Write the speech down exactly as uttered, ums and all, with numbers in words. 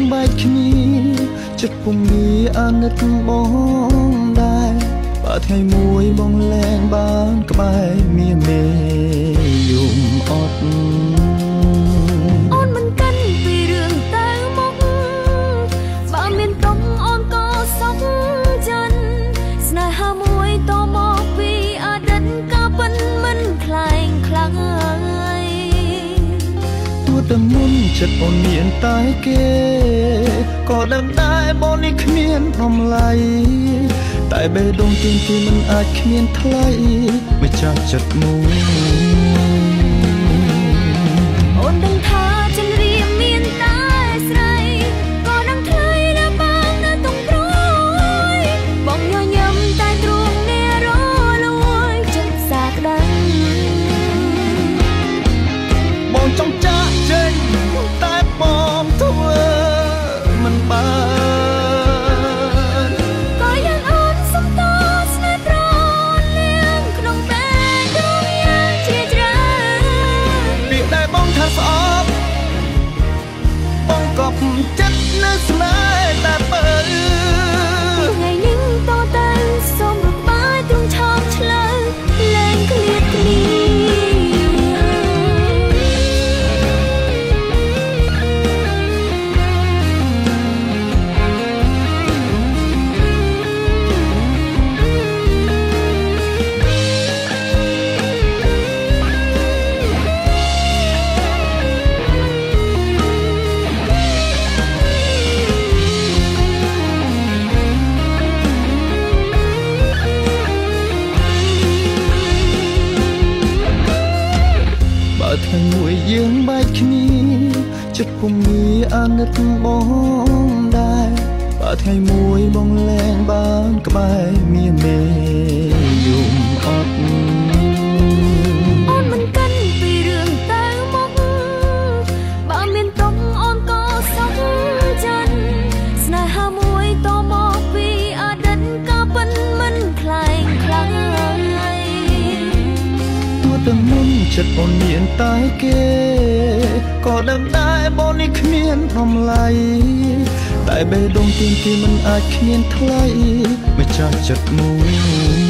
បែកគ្នាចិត្តពុំមានអាណិតបងដែរបើថ្ងៃមួយបងលែងបានក្បែរមានមេយំអត់អូនមិនកាន់ពីរឿងទៅមុខបើមានតុងអូនក៏សុខចិត្តស្នេហាមួយតមកពីអតីតកាលពិនមិនខ្លែងខ្លាំងហើយទោះតែមុនចិត្តអូនមានតែគេក៏ដឹងដែរបងនេះគ្មានតម្លៃតែបេះដូងទីទីមិនអាចគ្មានថ្លៃម្ចាស់ចិត្តមួយអូនដឹងថាចិនរៀមមានតែស្រីក៏ដឹងថ្លៃដែលបងនៅតុងព្រួយបងញញឹមតែទ្រូងនេះរលួយចិត្តសាក្តីបងចង់ចាក់ចេញតែបងធ្វើមិនបានក៏យ៉ាងអូនសុំតស្នេហ៍ត្រលៀងក្នុងពេលដងយ៉ាងជាច្រើនពីដែលបងថាស្អប់បងក៏ចិត្តនៅស្នេហ៍តែបើថ្ងៃនេះតទៅសូមរកបាយទ្រង់ឆោមឆ្លើយលែងឃ្លាតគ្នាថ្ងៃមួយយើងបែកគ្នាចិត្តពុំមានអាណិតបងដែរបើថ្ងៃមួយបងលែងបានក្បែរមានមេយំអត់អូនមិនកាន់ពីរឿងទៅមុខបើមានតុងអូនក៏សុខចិត្តស្នេហាមួយតមកពីអតីតកាលពិនមិនខ្លែងខ្លាំងហើយទោះតែមុនចិត្តអូនមានតែគេក៏ដឹងដែរបងនេះគ្មានតម្លៃតែបេះដូងទីទីមិនអាចគ្មានថ្លៃម្ចាស់ចិត្តមួយ